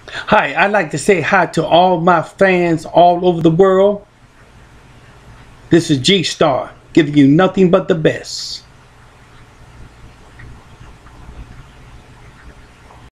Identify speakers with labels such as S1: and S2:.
S1: Hi, I'd like to say hi to all my fans all over the world. This is G-Star, giving you nothing but the best.